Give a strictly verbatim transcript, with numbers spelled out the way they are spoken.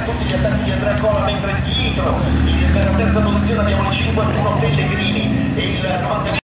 tutti gli attacchi di Andrea Cola, mentre dietro in terza posizione abbiamo il cinquantuno Pellegrini e il novantacinque